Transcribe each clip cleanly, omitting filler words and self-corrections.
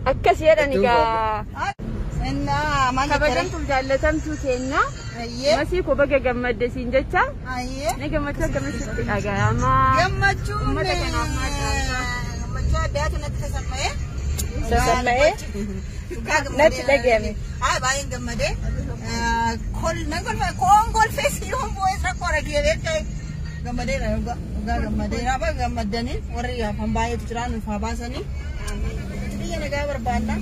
akkasiidha niga inna maal kabajan tuljaalatamtu keenya masii ko baga gammadde siin jecha ne gammachuu gammachuutti dhaga'ama gammachuu ummata kanaaf gammachuu addaatu natti sasamee natti dhaga'ame baay'een gammadee kol feesii homboo isa qora geellee gammadeera gammadeera ba gammadanii warri afaan baay'eetu jira nuuf haa baasanii biyya nagaa barbaadna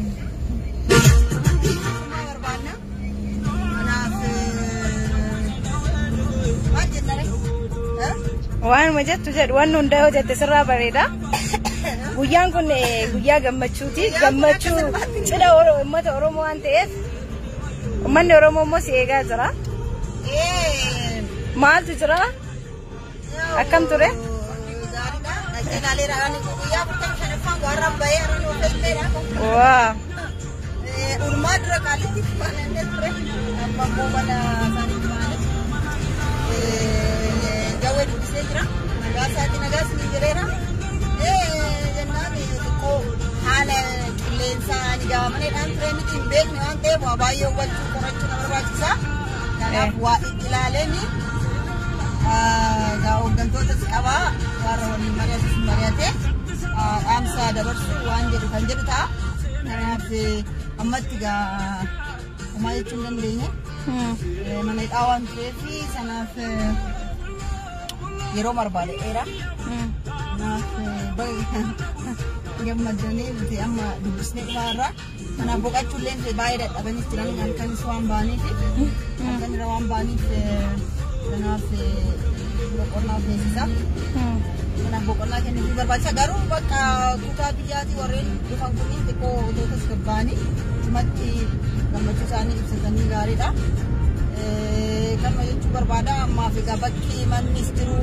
waan majattu jedhu waan hunda hojjette sirraa bareeda guyyaan kun guyyaa gammachuuti gammachuu cidha uummata Oromoo waan ta'eef uummanni Oromoo immoo si eegaa jira maaltu jira akkam ture waa urmadra kalitti fanane tre amma bomana sanimane gawe disejra nagas ni gerera janani ko hala lensa ni gamane dan tre ni timbek ni ante babayo waccu koraccu na barbachisa kana wa ilaleni ga ogantota qaba waroni mariate amsa dabarsu wanje kan jedta nanafi ammatti ga umay chunan leenya manay awan trefi sanaf yero marbale era gammadane buti amma dubisne mara mana boqachu len bayda abani tiran kan swam bani kan rawam bani sanaf boqorna besa mana boqorna kan ni barbacha garu bakka kuta biyati warren dufan kuni ko dotas kabani matti gammachu sani ibsatani gaariidha kan majechu barbaada amma fi gabakki ministru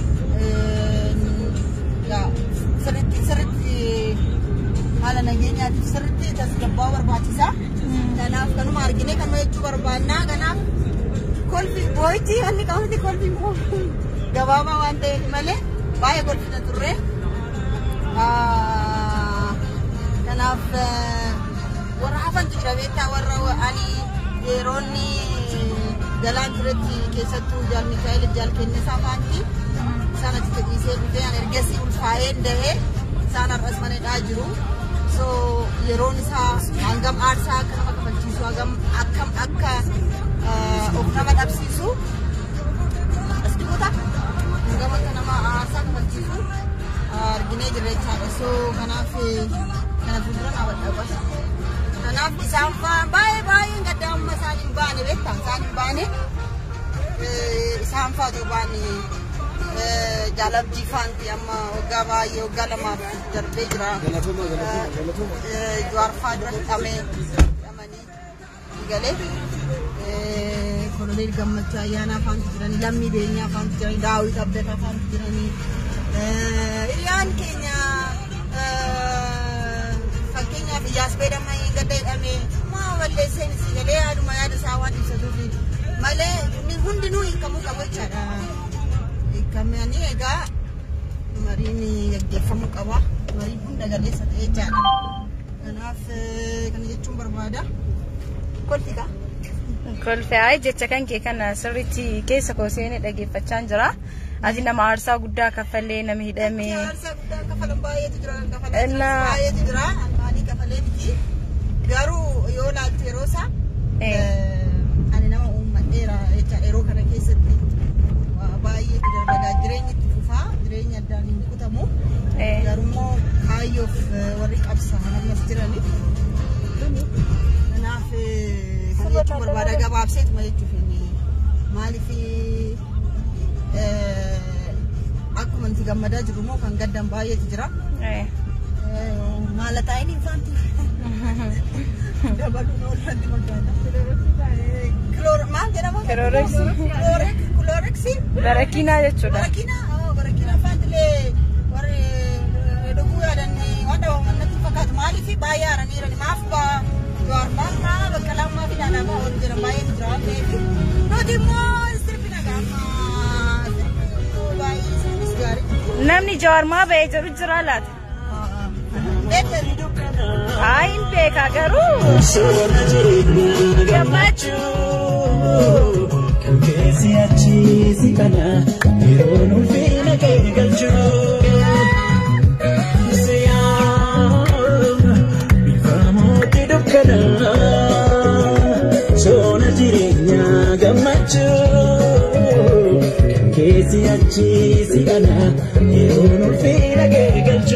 ya sirritti hala nageenyaati sirritti tasgabbaa barbaachisa kanaaf kanuma argine kan majechu barbaadna kanaaf kolfi boyti hanni qawti kolfi gabaabaa waan ta'eef malee baay'ee kolfina turre kanaaf warafan jirabeetta warra ani yeronni galaan turetti keessattuu jaal Mikaa'el jaal Kennisaa faanti sanatti tajaajilaa dhufee an ergesi ulfaa'een dahee isaan har'as maneedhaa jiru so yeroon isaa hangam aarsaa akka nama kafalchiisu hangam akkam akka of nama dhabsiisu as dhibuuta hangam akka nama aarsaa kafalchiisu arginee jirra jechaadha so kanaaf kana fuulduran abadha kanaaf isaan baay'ee gaddaamma isaanii baane beektaa isaanii baane isaan faatu baane jaalabdii faanti amma waggaa baay'ee waggaa lamaaf darbee jira jawaarfaa dura hidhamee hidhamanii galee koloneel gammachuu ayyaanaa faanti jiranii lammii beenyaa faanti jiranii daawit abdataa faanti jiranii hiriyaan keenya fakkeenya biyyaas beedamee gadda hidhamee maa walleesseen si galee yaaduma yaada isaa waan ibsatuufi malee hundinuu hiikamuu qabu jechaadha hiikamanii egaa mariin gaggeeffamuu qaba marii hunda galeessa ta'e jechaadha kanaaf kana jechuun barbaada kolfiidha kolfee ay jecha kan kee kana sirriitti keessa kooseen dhageeffachaan jira ati nama aarsaa guddaa kaffalee nama hidhamee aarsaa guddaa kaffalan baay'eetu jira baay'eetu jira almaanii kaffalee miti garuu yoo laaltu yeroo isaa ani nama uummadheera jecha yeroo kana keessatti baay'eetu darbagaa jireenyi itti fufaa jireenya addaan hin kutamu garummoo kaayyoof warri qabsaa'an ammas jiraniif kanaaf kan jechuun barbaada gabaabseetuma jechuuf maaliif akkuma nuti gammadaa jirru moo kan gaddan baay'eetu jira maala taa'in infaanti dabaluu oolfanti magaalaa maal jedhama Chloroxin barakiinaa jechuudha barakiinaa faantilee warri dhuguu yaadanii wanta wannatti fakkaatu maaliif baay'ee aaraniirani maaf jawaarfaa bakka lammaa fi dhaanamaa ol jira baay'ee jira waan ta'eef nuti immoo sirbi nagaa namni jawaar maa ba'ee jiru jira laata Ayin beka garu. Gammachu. Kesi achi sikana ironu fina kegalchu. Siyam bifamo tidukana sona jirenya gammachu. Kesi achi sikana ironu fina kegalchu.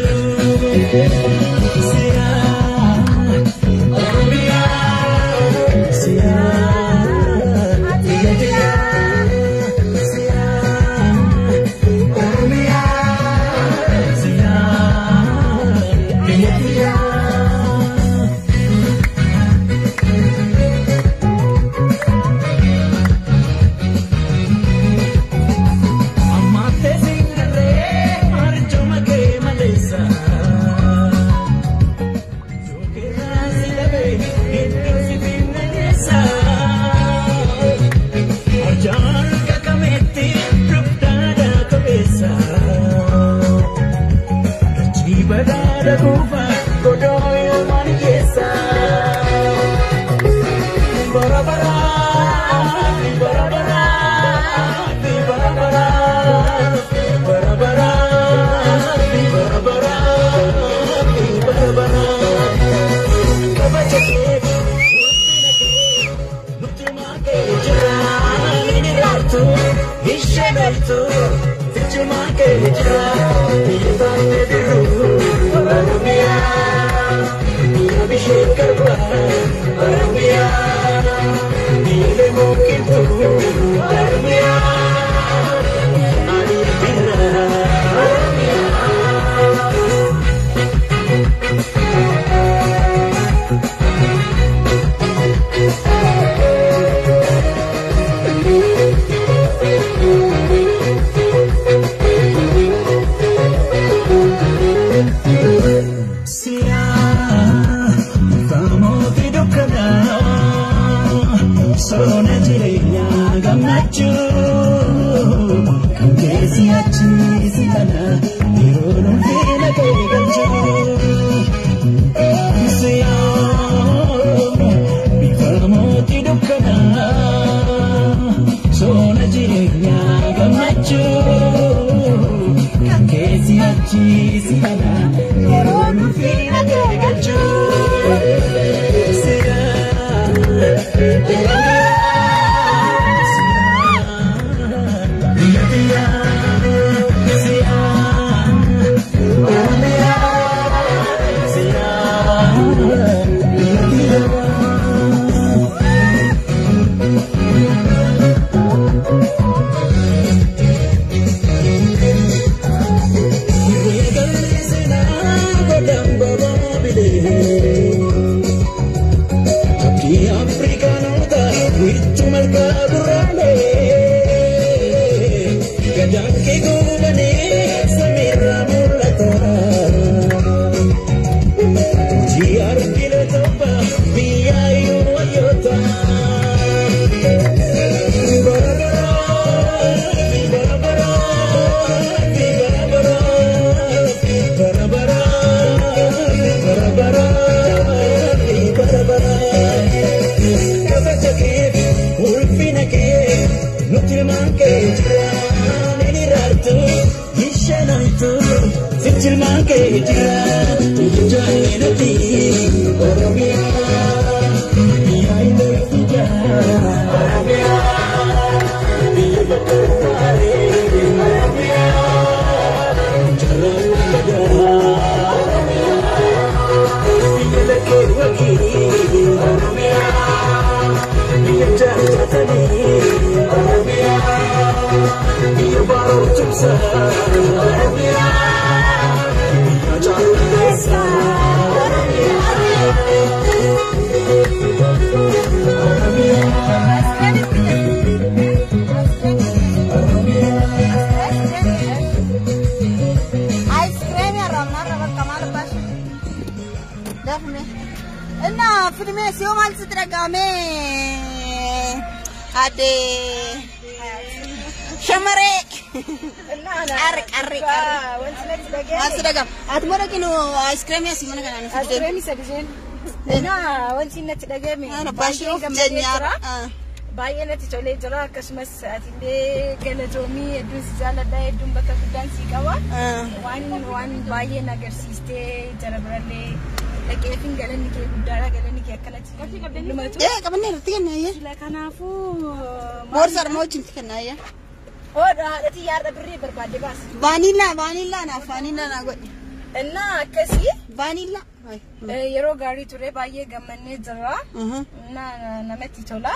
Shamare Arre. Mas dagam. Atmora kinu ice cream ya simana kana ni. Ice cream sadisen. Wanti natti dhagame. Baashii of jeenyaara. Baay'ee natti tolee jira akkasumas atillee galatoomii hedduun si jaalladha hedduun bakka guddaan si qaba. Waan baay'ee nagarsiistee jara birallee dhaqeefin galanni kee guddaadha galanni kee akkanatti. Qabannee irratti kennaayya. Sila kanaafuu boorsaa dhuma wajjin kennaayya. Haadhati yaadha birrii barbaadde baas. Vaaniillaa naaf vaaniillaa naa godhi. Innaa akkasii vaaniillaa. yeroo gaarii ture baay'ee gammannee jirra. Namatti tola.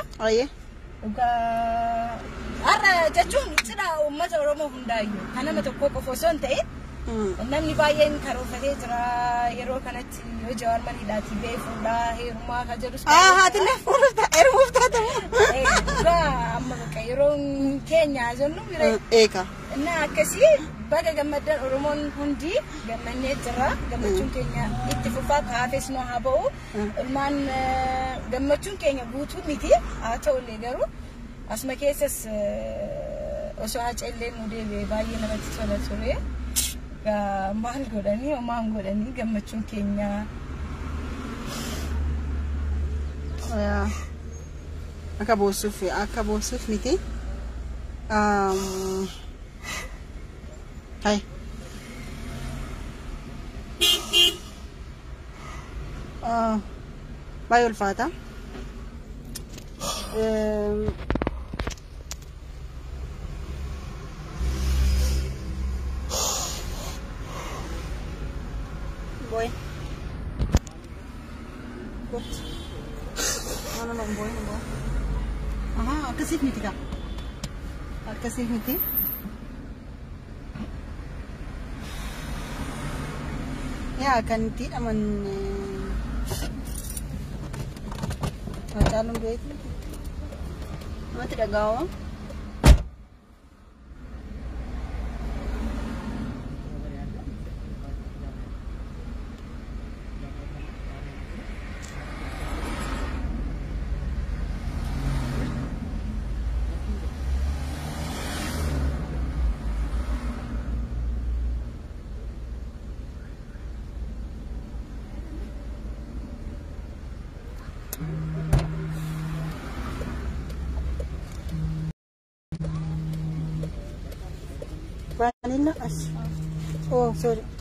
Har'a jechuun cidha uummata Oromoo hundaayyuu kan nama tokko qofa osoo hin ta'in namni baay'een karoorfatee jira yeroo kanatti yoo Jawaar Maniidhaatii beekuudhaa heerumaa kan jedhus. Haatillee heerumuuf taatamu. Amma bakka yeroon keenya jennu eeka. Innaa akkasii baga gammadan Oromoon hundi gammannee jira gammachuun keenya itti fufaa kaafes noo haa ba'u ilmaan gammachuun keenya guutuu miti haa ta'ullee garuu asuma keessas osoo haceellee nu deebi'ee baay'ee namatti tola ture. Maal godhanii gammachuun keenya akka boossuuf miti. Hai. Baay'ee ulfaata. Boy. What? No, boy. Aha, akkasif miti ka. Akkasif miti. Ya kan tidak calon duit tidak gawang. Vanilla. Oh, sorry.